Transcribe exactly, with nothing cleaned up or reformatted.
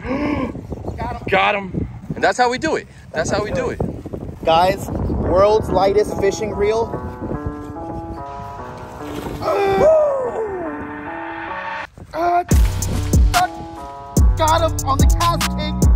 Got him. Got him. And that's how we do it. That's, that's how we do it. Guys, world's lightest fishing reel. Uh, got him on the KastKing